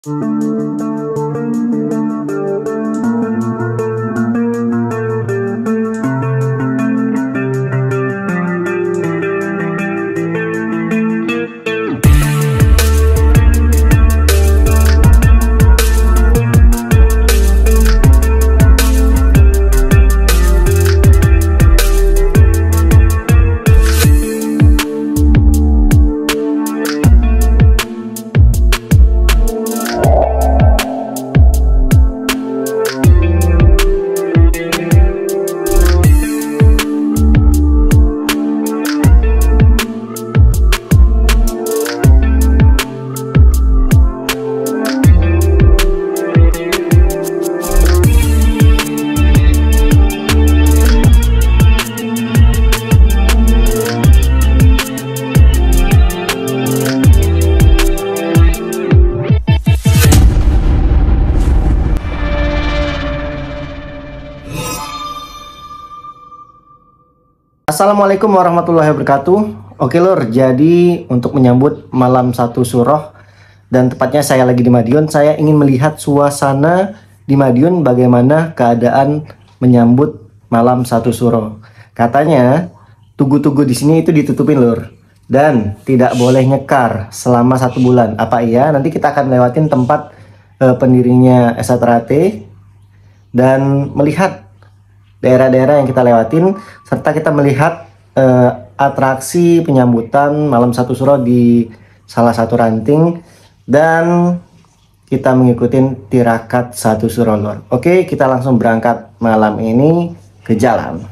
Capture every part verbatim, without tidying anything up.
Assalamualaikum warahmatullahi wabarakatuh. Oke lur, jadi untuk menyambut malam satu Suroh dan tepatnya saya lagi di Madiun, saya ingin melihat suasana di Madiun bagaimana keadaan menyambut malam satu Suroh. Katanya tugu-tugu di sini itu ditutupin lur dan tidak boleh nyekar selama satu bulan. Apa iya? Nanti kita akan lewatin tempat eh, pendirinya Esa Trate dan melihat daerah-daerah yang kita lewatin, serta kita melihat uh, atraksi penyambutan malam satu Suroh di salah satu ranting, dan kita mengikuti tirakat satu Suroh lur. Oke, kita langsung berangkat malam ini ke jalan.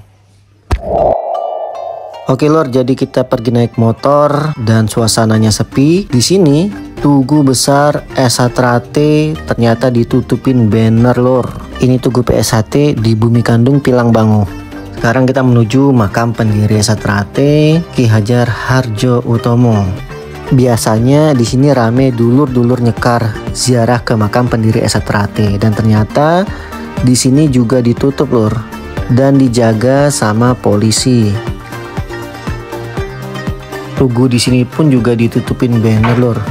Oke lur, jadi kita pergi naik motor dan suasananya sepi. Di sini tugu besar Esa Trate ternyata ditutupin banner lur. Ini tugu P S H T di Bumi Kandung Pilang Bangu. Sekarang kita menuju makam pendiri Esa Trate, Ki Hajar Harjo Utomo. Biasanya di sini rame dulur-dulur nyekar ziarah ke makam pendiri Esa Trate, dan ternyata di sini juga ditutup lur dan dijaga sama polisi. Tugu di sini pun juga ditutupin banner lur.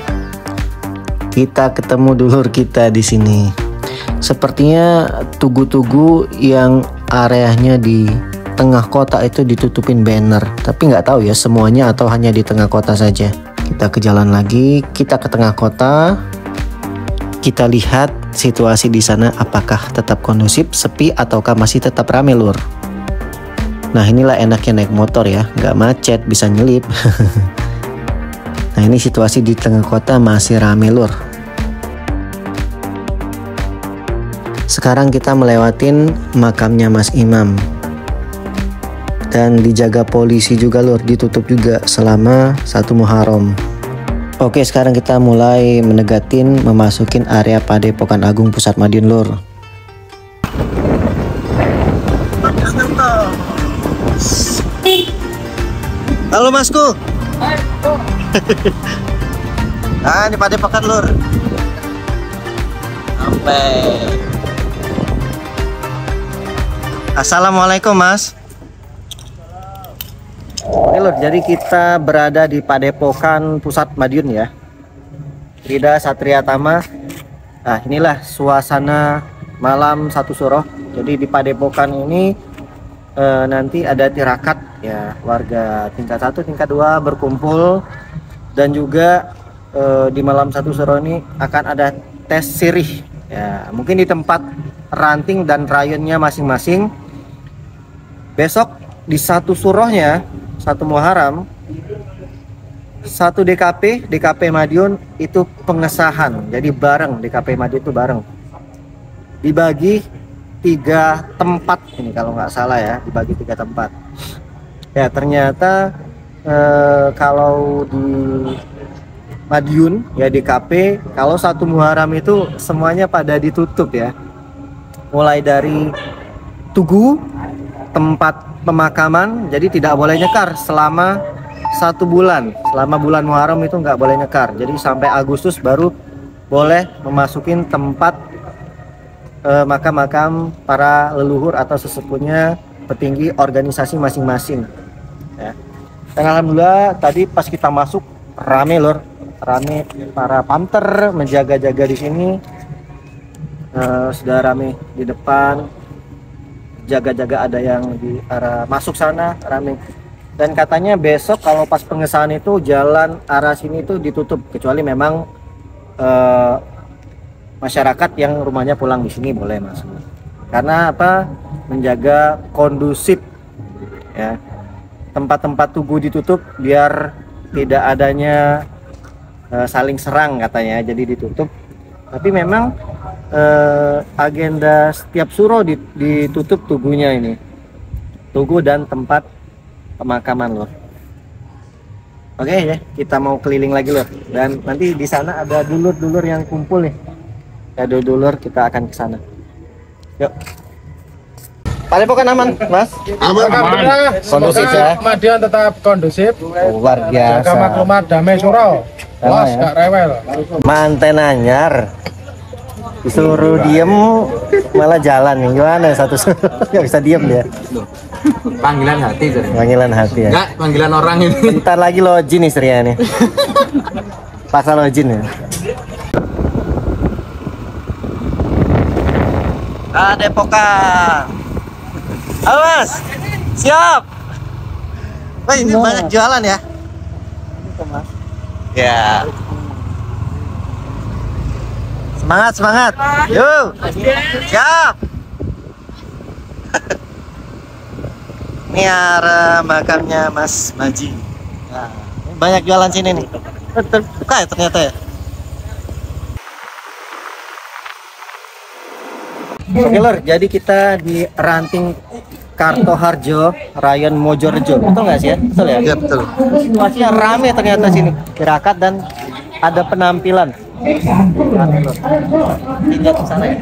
Kita ketemu dulur kita di sini. Sepertinya tugu-tugu yang areanya di tengah kota itu ditutupin banner, tapi nggak tahu ya semuanya atau hanya di tengah kota saja. Kita ke jalan lagi, kita ke tengah kota. Kita lihat situasi di sana apakah tetap kondusif, sepi, ataukah masih tetap rame lur. Nah inilah enaknya naik motor ya, nggak macet, bisa nyelip. Nah ini situasi di tengah kota masih rame lur. Sekarang kita melewatin makamnya Mas Imam. Dan dijaga polisi juga lur, ditutup juga selama satu Muharram. Oke, sekarang kita mulai mendegatin memasukin area Padepokan Agung Pusat Madiun lur. Halo Masku. Nah ini Padepokan lur. Sampai. Assalamualaikum Mas. Oke lur, jadi kita berada di Padepokan Pusat Madiun ya, Rida Satria Tama. Nah inilah suasana malam satu Suroh. Jadi di Padepokan ini e, nanti ada tirakat ya, warga tingkat satu, tingkat dua berkumpul, dan juga e, di malam satu Suroh ini akan ada tes sirih ya, mungkin di tempat ranting dan rayonnya masing-masing. Besok di satu Surohnya, satu Muharram, satu D K P, D K P Madiun itu pengesahan. Jadi bareng, D K P Madiun itu bareng. Dibagi tiga tempat ini kalau nggak salah ya, dibagi tiga tempat. Ya ternyata eh, kalau di Madiun ya D K P, kalau satu Muharram itu semuanya pada ditutup ya. Mulai dari tugu, tempat pemakaman, jadi tidak boleh nyekar selama satu bulan. Selama bulan Muharram itu nggak boleh nyekar. Jadi sampai Agustus baru boleh memasukin tempat eh, makam-makam para leluhur atau sesepuhnya petinggi organisasi masing-masing. Ya. Dan alhamdulillah tadi pas kita masuk rame lor. rame para pamter menjaga-jaga di sini. Uh, sudah rame di depan, jaga-jaga ada yang di arah masuk sana rame. Dan katanya besok kalau pas pengesahan itu jalan arah sini itu ditutup kecuali memang uh, masyarakat yang rumahnya pulang di sini boleh masuk. Karena apa? Menjaga kondusif ya. Tempat-tempat tugu ditutup biar tidak adanya uh, saling serang katanya, jadi ditutup. Tapi memang uh, agenda setiap suro ditutup tugunya ini, tugu dan tempat pemakaman loh. Oke ya, kita mau keliling lagi loh. Dan nanti di sana ada dulur-dulur yang kumpul nih. Ada dulur, kita akan ke sana. Yuk. Padepokan aman, Mas? Aman, aman. Kondusif ya. Kemudian tetap kondusif. Oh, luar biasa. Jaga maklumat damai surau. Los, ya? gak rewel. Manten anyar. Disuruh diem malah jalan nih. Gimana satu suruh nggak bisa diem dia. Panggilan hati jadi. Panggilan hati ya. Enggak, panggilan orang ini. Bentar lagi login istrinya nih. Paksa login ya. Padepokan. Halo Mas, siap. Wah ini oh, banyak jualan ya. Ya. Semangat semangat. Yuk. Siap. Ini arah makamnya Mas Maji. Nah, banyak jualan sini nih. Terbuka ya ternyata ya. Oke lor, jadi kita di Ranting Kartoharjo, Rayon Mojorejo, betul nggak sih ya? Betul ya? Iya betul. Situasinya rame ternyata sini, tirakat dan ada penampilan. Rame lor. Tinggal ke sana ya.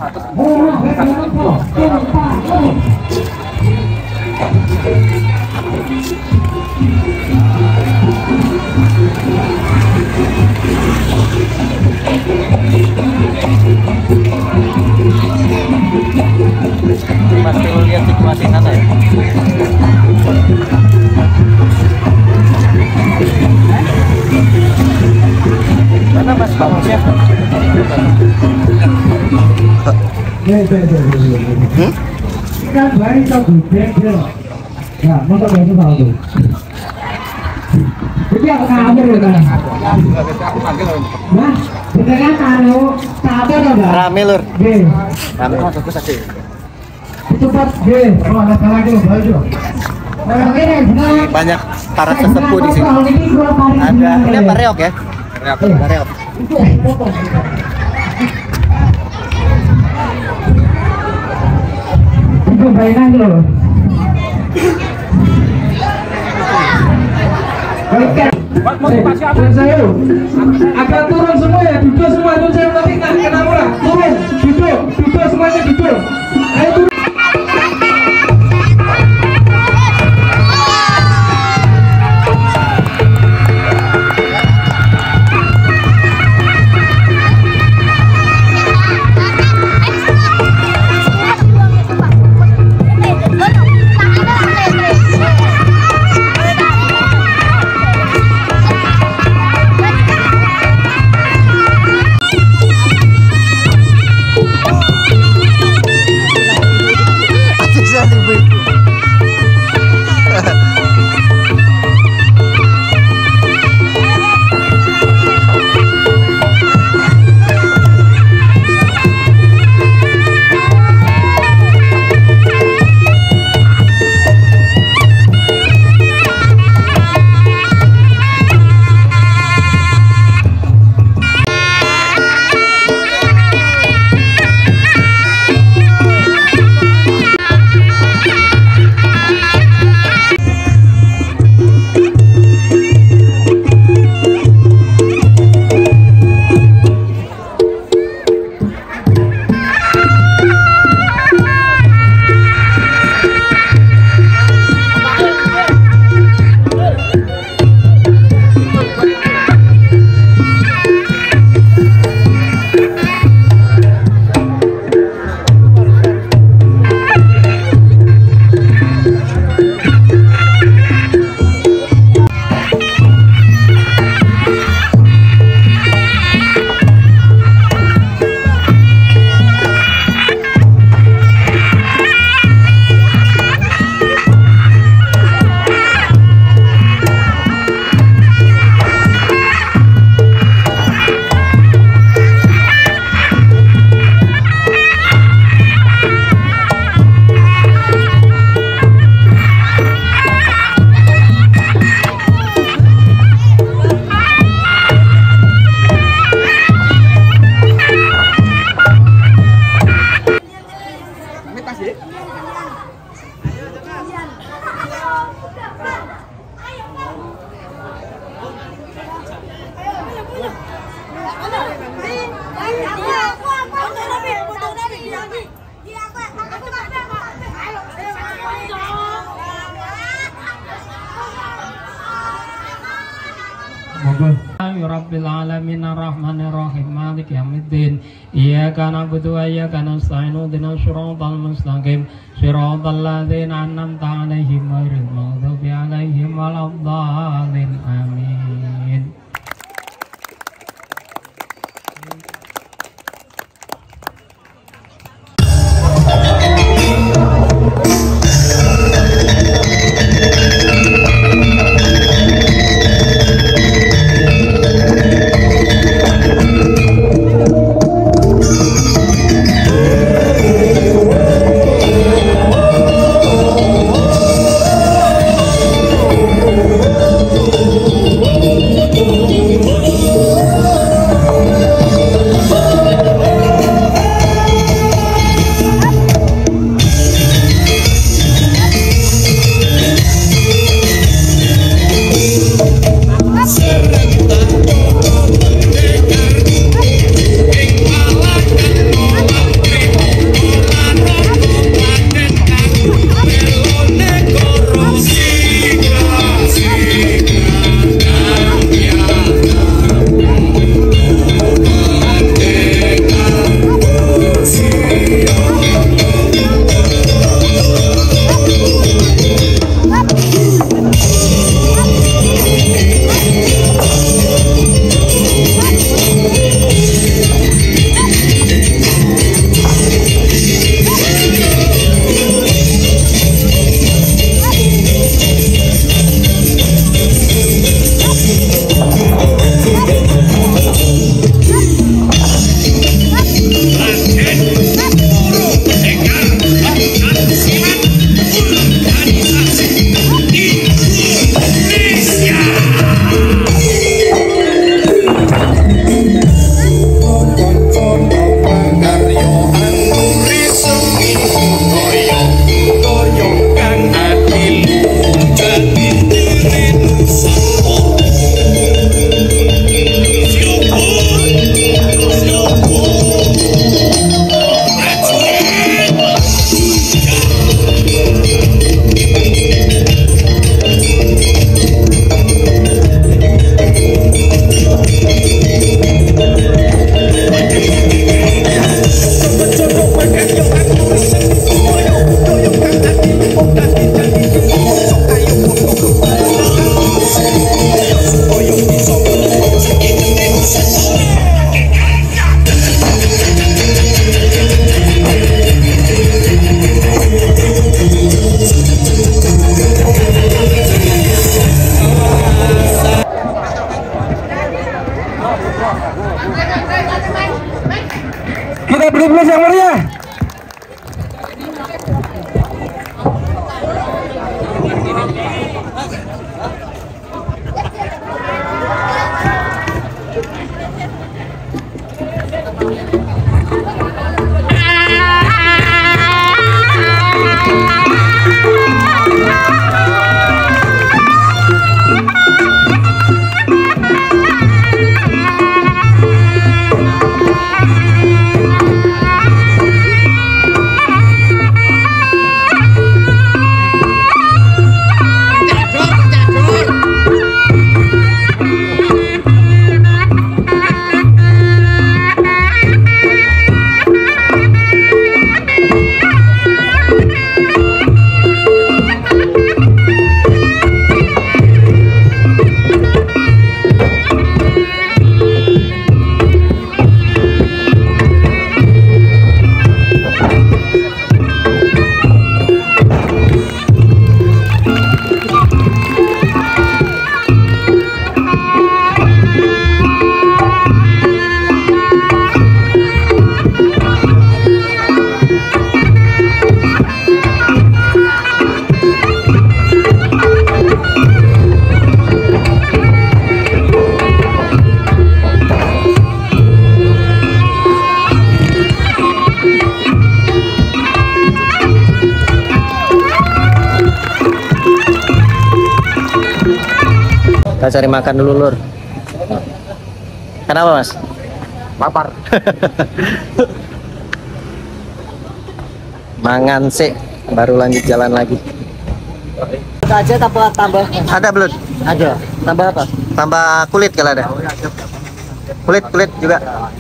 Mas perlu lihat situasi sana ya. Mana Mas bagusnya? Hmm? Ya, masa baru tahu tuh. Jadi apa kamu kan? Nah, beneran taruh satu atau enggak? Rame lur. Rame. Masuk ke saja. Cepat, deh. Oh, ada lagi baju. Banyak para sesepuh di sini. Ada ini apa reok ya? Reok. Reok. Itu bayangan loh. Oke. Saya agak turun semua ya, duduk semua itu saya nanti nggak kenapa lah. Turun, duduk, duduk semuanya duduk. Ayo turun. Rabbil alamin arrahmanir rahim maliki yaumiddin iyyaka na'budu wa iyyaka nasta'in ihdinas siratal mustaqim siratal ladzina an'amta 'alaihim ghairil maghdubi 'alaihim waladdallin amin. Kita beri plus yang meriah. Kita cari makan dulu, Lur. Kenapa, Mas? lapar. Mangan sih, baru lanjut jalan lagi. Aja tambah tambah. Ada belum? Ada. Tambah apa? Tambah kulit kalau ada. Kulit kulit juga.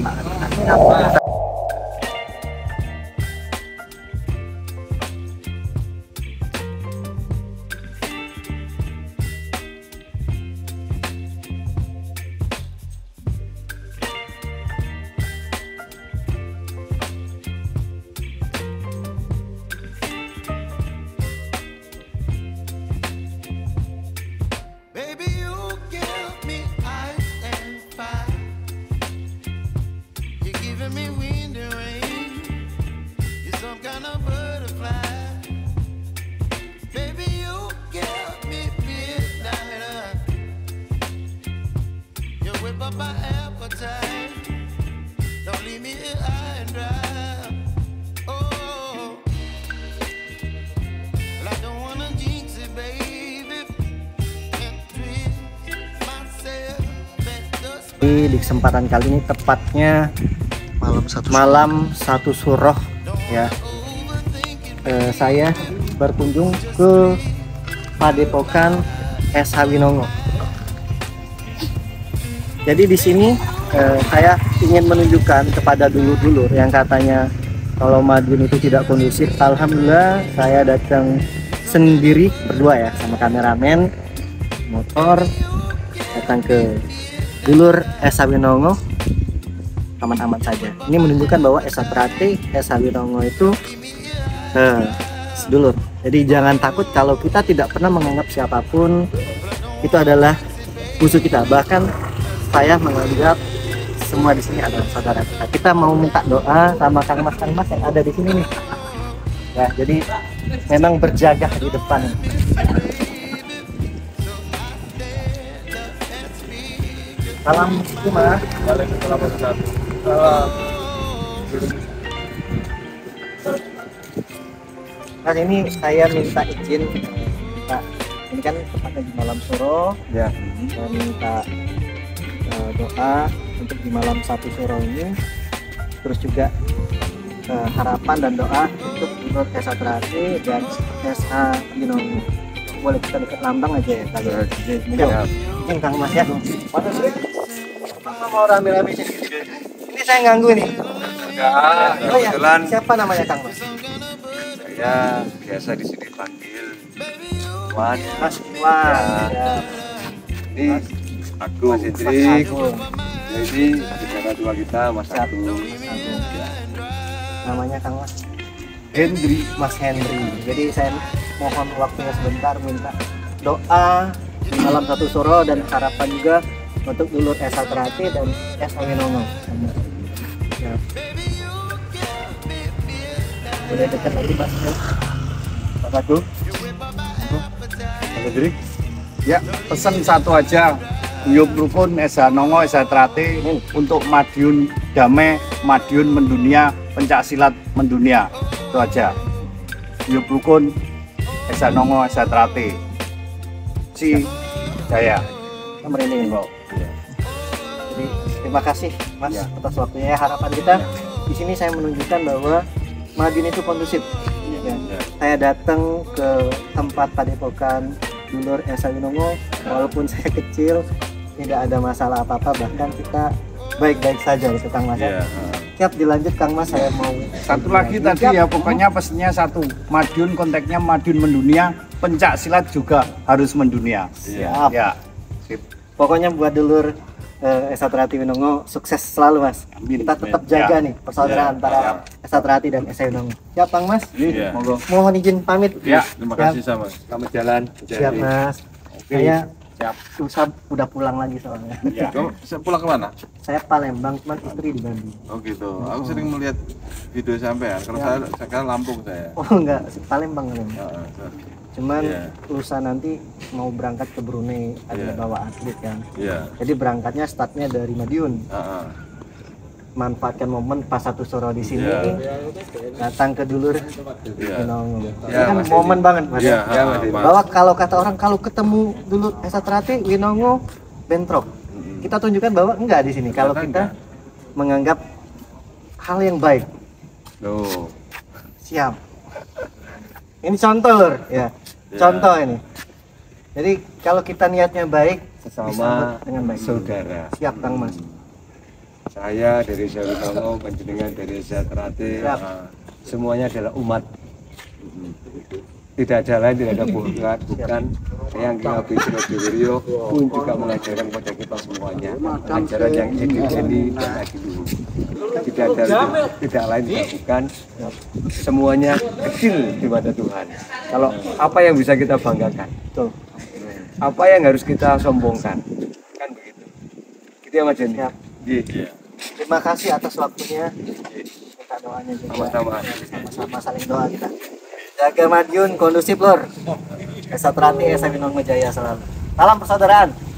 Di kesempatan kali ini tepatnya malam satu malam satu suroh ya, eh, saya berkunjung ke Padepokan S H Winongo. Jadi di sini eh, saya ingin menunjukkan kepada dulur-dulur yang katanya kalau Madiun itu tidak kondusif. Alhamdulillah saya datang sendiri berdua ya sama kameramen motor, datang ke dulur S H Winongo aman-aman saja. Ini menunjukkan bahwa S H Trate, S H Winongo itu eh, sedulur. Jadi jangan takut kalau kita tidak pernah menganggap siapapun itu adalah musuh kita. Bahkan saya menganggap semua di sini adalah saudara kita. Kita mau minta doa sama Kang Mas Kang Mas yang ada di sini nih. Ya, jadi memang berjaga di depan. Salam itu Mas. Waalaikumsalam warahmatullahi wabarakatuh. Mas, ini saya minta izin Pak. Ini kan tepatnya di malam suro ya. Saya minta uh, doa untuk di malam satu suro ini. Terus juga uh, harapan dan doa untuk menurut S H Trate dan S H Winongo. Boleh kita dekat lambang aja ya tadi. Ya. Mungkin Kang Mas ya. Mana sih? Apa mau rame-rame sini? Ini saya ganggu nih. Enggak, Oh ya, kebetulan siapa namanya Kang Mas? saya biasa di sini panggil Wan. Mas Wan. Ya. Ini aku Mas Mas Hendrik. Agung. Jadi saudara tua kita Mas Agung. Ya. Namanya Kang Mas Hendri. Mas Henry. Jadi saya mohon waktunya sebentar, minta doa di malam satu suro dan harapan juga untuk dulur S H Trate dan S H Winongo. Ya. Boleh dekat lagi Mas. Mas Agung, Mas Hendrik. Ya, pesan satu aja. Yuk rukun S H Nongo, S H Trate untuk Madiun damai, Madiun mendunia, pencak silat mendunia. Itu aja. Yuk rukun S H Nongo, S H Trate. Si saya. Merinding kok. Jadi terima kasih Mas ya, atas waktunya. Harapan kita di sini saya menunjukkan bahwa Madiun itu kondusif. Ya. Saya datang ke tempat Padepokan dulur S H Winongo, walaupun saya kecil tidak ada masalah apa-apa, bahkan kita baik-baik saja itu Kang Mas. Ya. Siap dilanjut Kang Mas, saya mau Satu lagi tadi ya, pokoknya pesannya satu. Madiun konteksnya Madiun mendunia, pencak silat juga harus mendunia. Siap. Ya. Sip. Pokoknya buat dulur eh, S H Trate Winongo sukses selalu Mas. Amin. Kita tetap jaga Ya. nih persaudaraan Ya. antara S H Trate dan S H Winongo. Siap Kang Mas? Iya. Monggo. Mohon izin pamit. Ya, Terima Siap. kasih sama. Selamat jalan. Siap Mas. Oke. Saya Siap. susah udah pulang lagi soalnya. Ya. Kamu pulang ke mana? Saya Palembang, cuman istri di Bandung. Oh gitu. Aku sering melihat video sampean. Kalau Ya. saya sekarang Lampung saya. Oh enggak, Palembang kan. Heeh, sorry. Cuman Iya. lusa nanti mau berangkat ke Brunei, ada Iya. bawa atlet kan. Iya. Jadi berangkatnya startnya dari Madiun. Heeh. Manfaatkan momen pas satu suro di sini, Iya. datang ke dulur Iya. Winongo. Ini Iya, kan Mas momen Edi. banget Mas. Iya, ya. Mas Edi. Bahwa kalau kata orang kalau ketemu dulur S H Trate Winongo bentrok. Mm-mm. Kita tunjukkan bahwa enggak di sini. Kalau Ternyata kita enggak. menganggap hal yang baik. Loh. Siap. Ini contoh lur, ya. Contoh ini. Jadi kalau kita niatnya baik, Sesama disambut dengan baik. saudara. Siap Kang Mas. Saya dari Sarutomo, panjenengan dari Satrate, Siap. semuanya adalah umat. Tidak ada lain, tidak ada bukan, bukan. Yang kita Bisro Dewirio pun juga mengajarkan kepada kita semuanya ajaran yang edukasi dan adiluhur. Tidak ada tidak lain, tidak bukan. Semuanya kecil di mata Tuhan. Kalau apa yang bisa kita banggakan, Betul. apa yang harus kita sombongkan, kan begitu. Gitu ya Mas Jenny. Siap. Iya. Terima kasih atas waktunya. Minta doanya juga. Sama-sama. Sama-sama saling doa kita. Jaga Madiun kondusif lur. Esa Trati, Esa Binong Jaya selalu. Salam persaudaraan.